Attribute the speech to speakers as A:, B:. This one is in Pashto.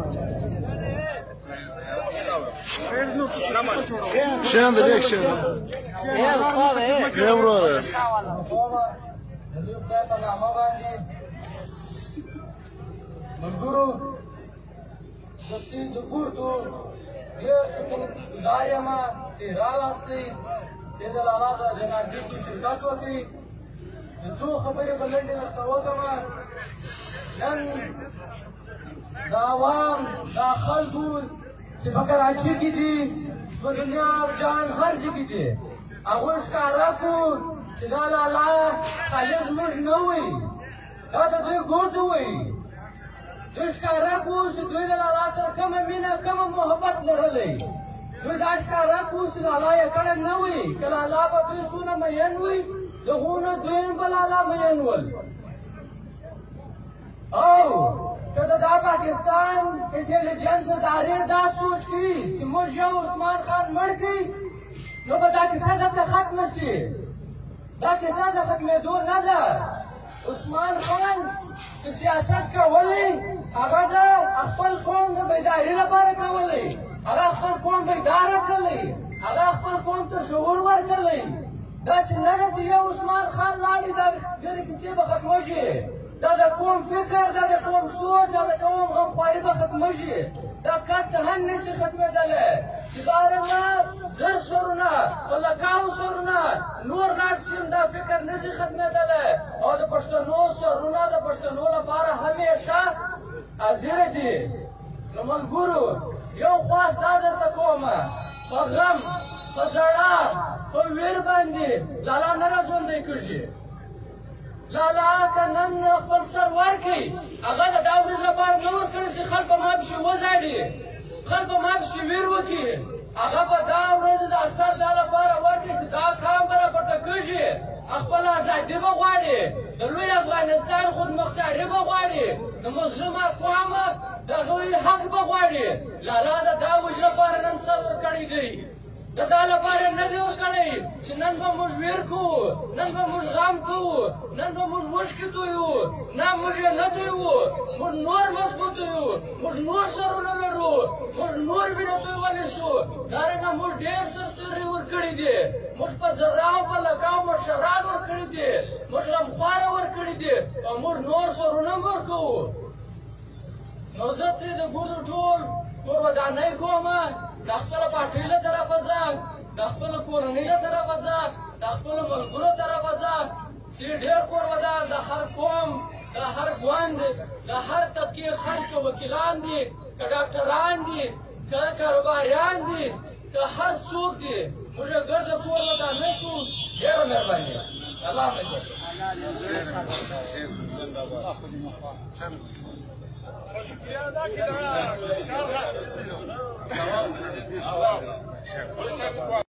A: شين ذلك شين يا برادر
B: ملګرو دستي د ګورتو ډېر شکرګزار یم چې راواستئ چې د لالا د جنازې کې شرکت وکړي د څو خبرې به لنډې درته وکړم نن د عوام دا خلکو چې په کراچي کې دي په دنیا جان هر ځای کې دي هغوی ښکاره کړو چې دا لالا خالي زموږ نه وي دا د دوی ګورد وي دوی ښکاره کړو چې دوی د لالا سره کومه مینه کومه محبت لرلی دوی دا ښکاره کړو چې لالا یې کړی نه وي که لالا به دوی څونه مین وي د هغو نه دوی هم به لالا مین ول او که د دا پاکستان انټیلیجنس ادارې دا سوچ کوي چې موږ یو عثمان خان مړ کړي نو به دا کیسه دلته ختمه شي دا کیسه د ختمېدو نه ده عثمان خان چې سیاست کولی هغه د خپل قوم د بیداري لپاره کولی هغه خپل قوم بیداره کړلی هغه خپل قوم ته شعور ورکړلی داسې نه ده چې یو عثمان خان لاړې دا ډېرې کیسې به ختمه شي دا د قوم فکر دا د قوم سوچ دا د قوم غمخواري به ختمه شي دا قطعا نشي ختمېدلی چې دا رنګه زر سرونه په لکاو سرونه نور لاړ شي دا فکر نشي ختمېدلی او د پښتنو سرونه د پښتنو لپاره همیشه حاضر دي نو ملګرو یو خواست دا درته کومه په غم په ژړا په ویر باندې لالا نه راژوندی کېږي لالا که نن خپل سر ورکړي هغه د دا ورځ لپاره نه ورکړي چې خلک به ما پسې وژاړي خلک به ما پسې ویر وکړي هغه به دا ورځ د اثر دا لپاره ورکړي چې دا کام به راپورته کېږي خپل ازادي به غواړي د لوی افغانستان خودمختاري به غواړي د مظلوم اقوام د هغوی حق به غواړي لالا د دا ورځ لپاره نن سر ورکړی دی د دا لپاره نه دی ورکړی چې نن به موږ ویر کوو نن به موږ غم کوو نن به موږ اوښکې تویو نه موږ یې نه تویو موږ نور مضبوط یو موږ نور سرونه لرو موږ نور وینه تویولی شو دارنګه موږ ډېر سرتېري ورکړي دي موږ په زراو په لکاو مشران ورکړي دي موږ غمخواره ورکړي دي او موږ نور سرونه هم ورکوو نو زه چې د ګوردو ټول ودانۍ کومه د خپله پارټۍ له طرفه ځم د خپله کورنۍ له طرفه ځم د خپلو ملګرو طرفه ځم چې ډېر کورودان د هر قوم د هر ګوند د هر طبقې خلک وکیلان دي که ډاکټران دي که کاروباریان دي که هر څوک دي موږ یې ګرده کور ودانۍ کوو ډېره مهرباني الله مهرباني